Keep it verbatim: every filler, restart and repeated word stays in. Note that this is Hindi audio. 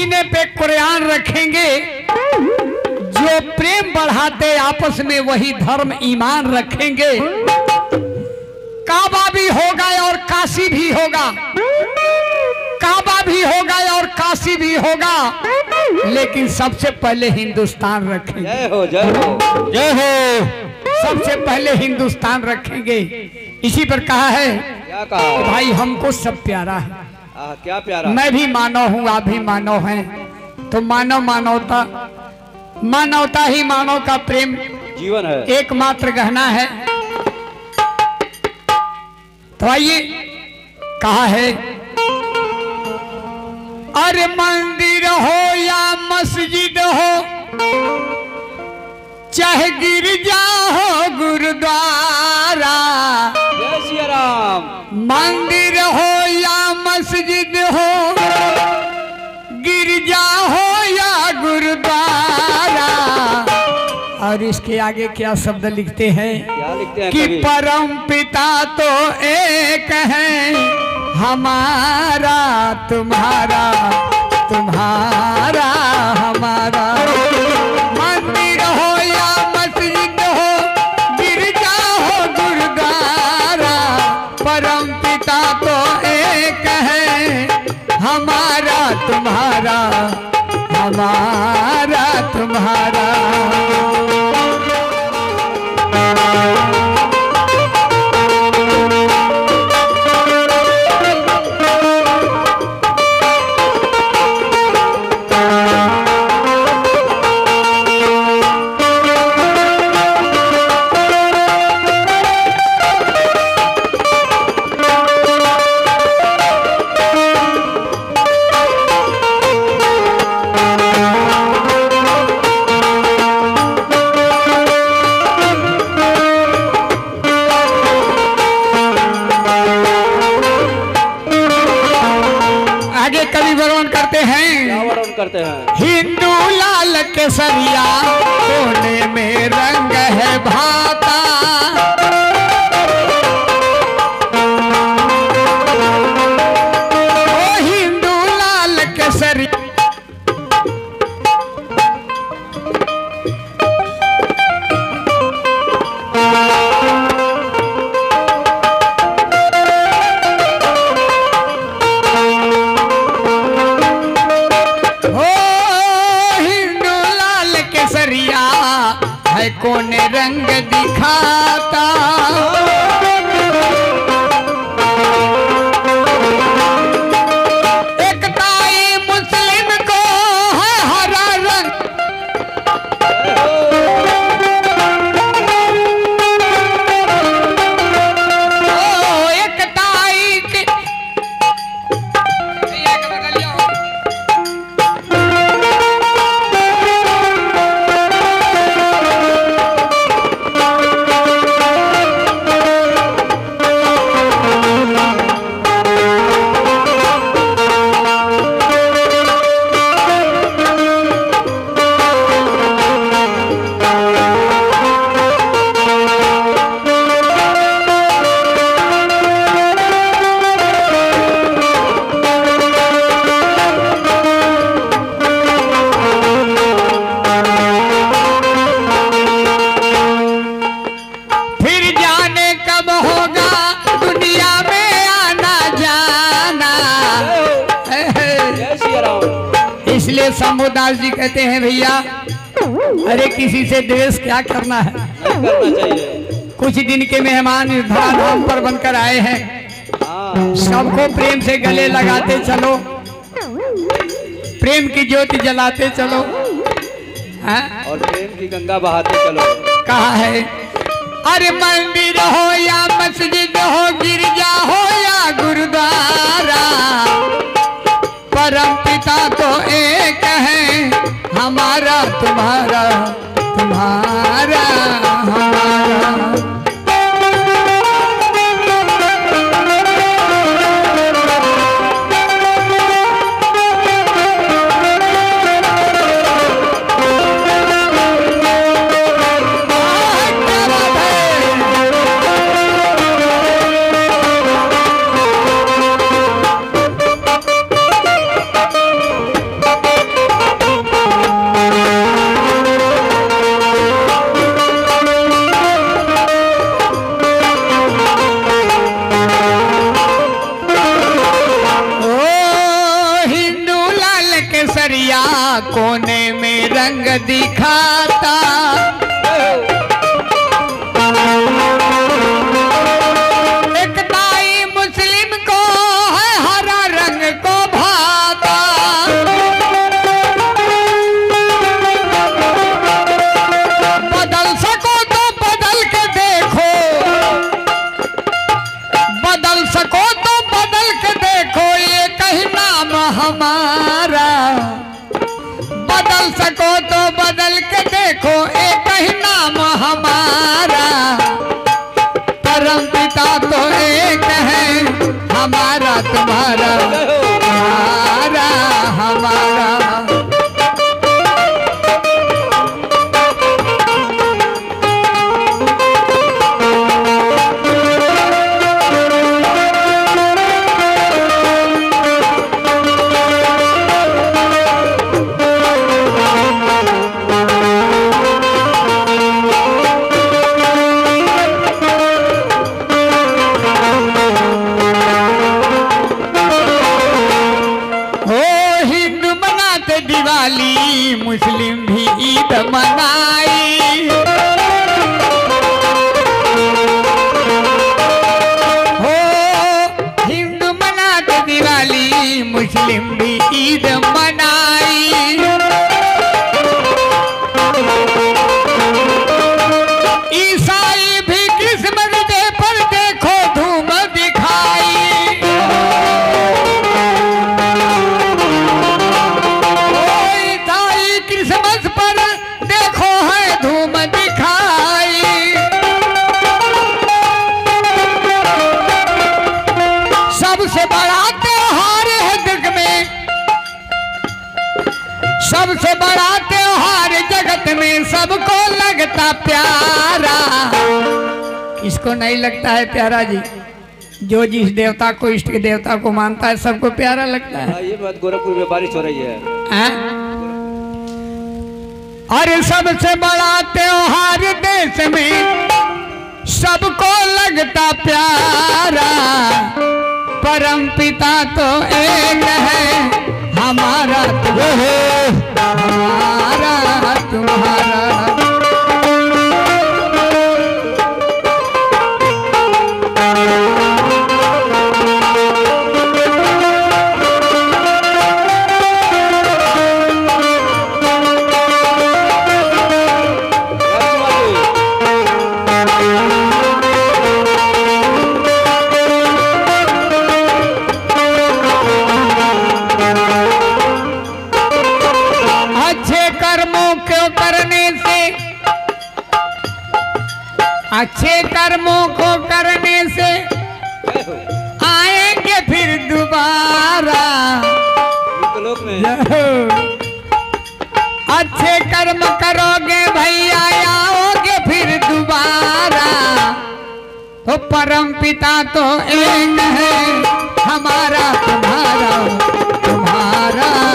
सीने पे कुरान रखेंगे, जो प्रेम बढ़ाते आपस में वही धर्म ईमान रखेंगे। काबा भी होगा और काशी भी होगा, काबा भी होगा और काशी भी होगा, लेकिन सबसे पहले हिंदुस्तान रखेंगे। जय हो जय हो जय हो। सबसे पहले हिंदुस्तान रखेंगे। इसी पर कहा है, क्या कहा भाई हमको सब प्यारा है। आ, क्या प्यारा। मैं भी मानव हूँ, आप भी मानव हैं, तो मानव मानवता, मानवता ही मानव का प्रेम जीवन है, एकमात्र गहना है। तो आइए, कहा है, अरे मंदिर हो या मस्जिद हो, चाहे गिरजा हो गुरुद्वारा, जय सिया राम। मंदिर हो या मस्जिद हो, गिरजा हो या गुरुद्वारा। और इसके आगे क्या शब्द लिखते हैं, क्या लिखते हैं कि कवि? परम पिता तो एक है, हमारा तुम्हारा तुम्हारा हमारा। मंदिर हो या मस्जिद हो, गिरजा हो गुरुद्वारा, परम पिता तो एक है, हमारा तुम्हारा हमारा तुम्हारा। करते हैं, हिंदू लाल केसरिया कोने में रंग है भाता, ओ हिंदू लाल केसरिया। है कौन रंग दिखाता, एकताई मुस्लिम को है हरा रंग, ओ एकताई के शंभुदास जी कहते हैं, भैया अरे किसी से द्वेष क्या करना है, नहीं करना चाहिए। कुछ दिन के मेहमान इस धाम पर बनकर आए हैं, सबको प्रेम से गले लगाते चलो, प्रेम की ज्योति जलाते चलो, है? और प्रेम की गंगा बहाते चलो। कहा है, अरे मंदिर हो या मस्जिद हो, गिरजा हो या गुरुद्वारा, परम पिता तो एक है, हमारा तुम्हारा तुम्हारा हमारा। कोने में रंग दिखाता। एक दाई मुस्लिम को है हरा रंग को भाता। बदल सको तो बदल के देखो, बदल सको तो बदल के देखो, ये कहीं नाम हमारा। बदल सको तो बदल के देखो, एक ही नाम हमारा। परम पिता तो एक है, हमारा तुम्हारा, हमारा हमारा। दिवाली मुस्लिम भी ईद मनाई। हो हिंदू मनाते दिवाली, मुस्लिम भी ईद मनाई। ईसाई भी क्रिसमस डे पर देखो धूम दिखाई। क्रिसमस पर देखो है धूम दिखाई। सबसे बड़ा त्योहार है जग में, सबसे बड़ा त्योहार जगत में, सबको लगता प्यारा। किसको नहीं लगता है प्यारा जी? जो जिस देवता को, इष्ट के देवता को मानता है, सबको प्यारा लगता है। ये बात गोरखपुर में बारिश हो रही है, है? और सबसे बड़ा त्योहार देश में, सबको लगता प्यारा। परम पिता तो एक है, हमारा तुम्हारा, हमारा तुम्हारा। अच्छे कर्मों को करने से आएंगे फिर दोबारा। अच्छे कर्म करोगे भैया, आओगे फिर दोबारा। तो परम पिता तो एक है, हमारा तुम्हारा, तुम्हारा